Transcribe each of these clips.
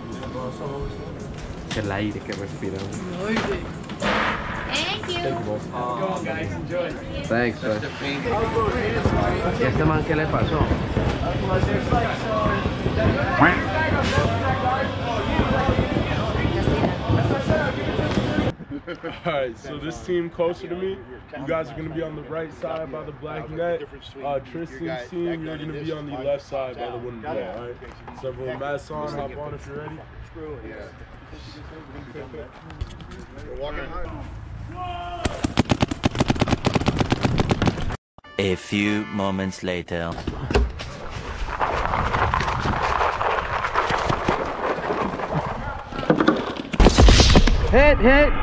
El aire que respiramos. Thank you. Thank you, boss. Go on, guys. Enjoy. Thanks, man. ¿Y a este man qué le pasó? Alright, so this team closer to me, you guys are going to be on the right side by the black net. Tristan's team, you're going to be on the left side by the wooden ball, alright? So everyone, mask on, hop on if you're ready. We're walking hard. A few moments later. Hit!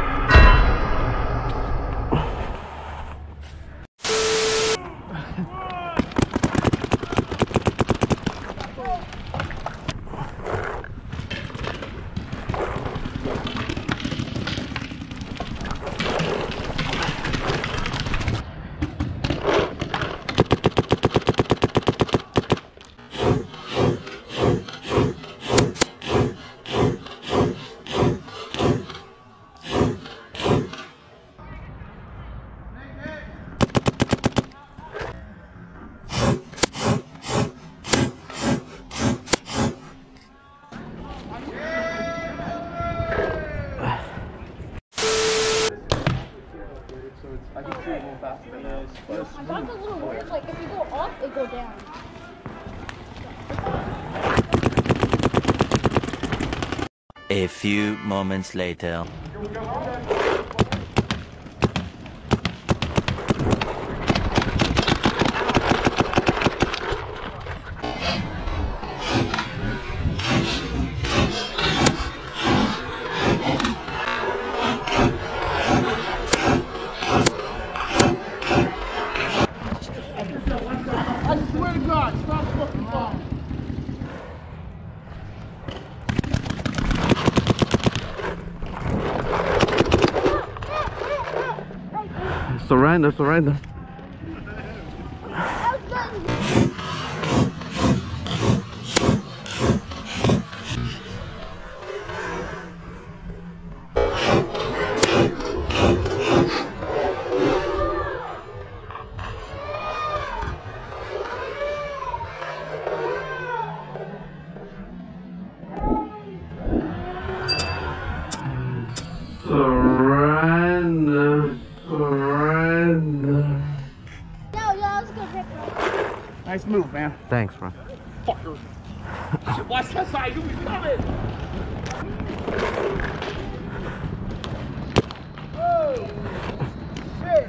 I can see it a little faster than this. I thought it was a little weird, like if you go up, it go down. A few moments later. Surrender. Nice move, man. Thanks, bro. Fucker. Watch that side. You be coming. Oh, shit.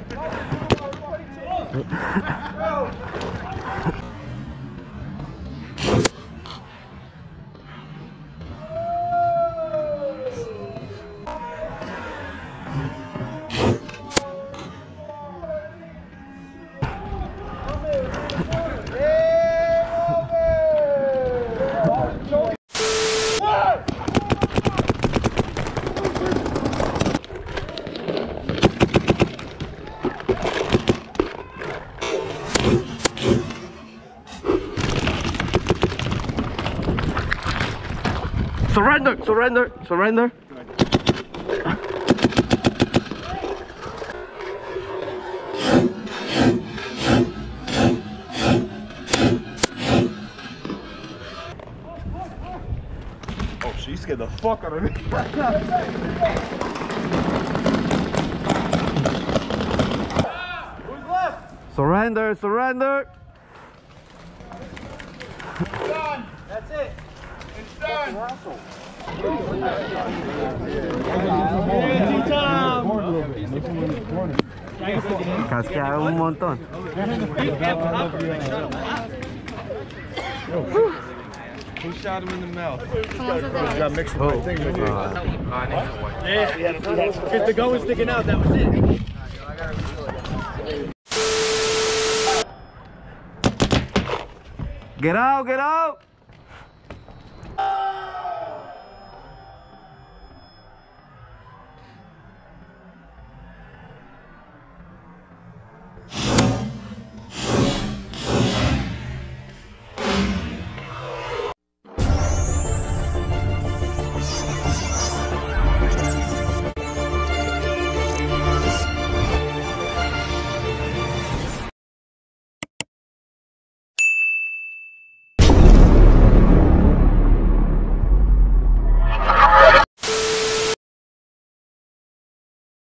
Surrender. Oh, she scared the fuck out of me. Who's left? Surrender. It's done. That's it. It's done. Casquearon un montón. Who shot him in the mouth? Got mixed with my thing. Yeah, because the gun was sticking out, that was it. Get out!